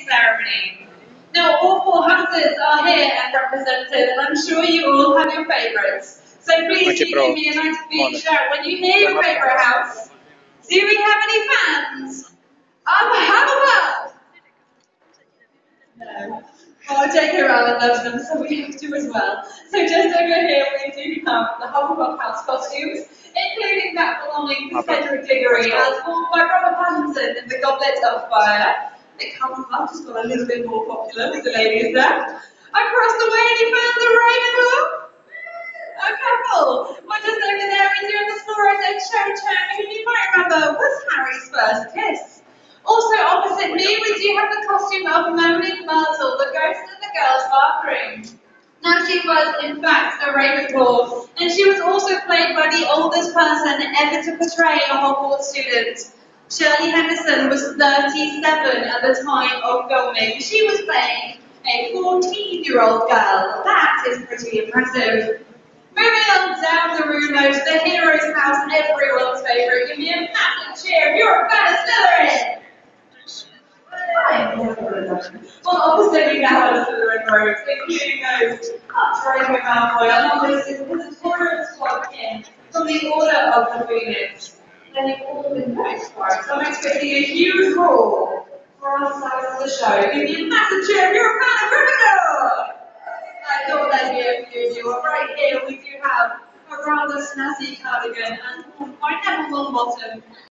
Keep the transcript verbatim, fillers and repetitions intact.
ceremony. Now, all four houses are here and represented, and I'm sure you all have your favourites. So please do give me a nice big shout when you hear your favourite house. Do we have any fans? Oh, how about? No. Oh, J K Rowling loves them, so we have to as well. So just over here we do have the Hufflepuff House costumes, including that belonging to Cedric Diggory, as worn by Robert Pattinson in The Goblet of Fire. The Hufflepuff just got a little bit more popular with the ladies there. Across the way, any fans of Ravenclaw? A couple. Well, just over there we do have the Flores and Cho Chang, who you might remember was Harry's first kiss. Also opposite me, we do have the costume of Moaning Myrtle, the ghost in the girls' bathroom. Now she was, in fact, a Ravenclaw, and she was also played by the oldest person ever to portray a Hogwarts student. Shirley Henderson was thirty-seven at the time of filming. She was playing a fourteen-year-old girl. That is pretty impressive. Moving on down the room though to the hero's house, everyone's favourite. Give me a massive cheer if you're a fan of Slytherin. Well, opposite we now have the Slytherin robes, including those up Draco Malfoy, along with his Visitorial Squad kin from the Order of the Phoenix. Then they've all been dressed for it, so I'm expecting a huge roar for our side of the show. Give me a massive cheer if you're a fan of Gryffindor! I thought that'd be a few of you. Right here we do have a rather snazzy cardigan and worn by Neville Longbottom.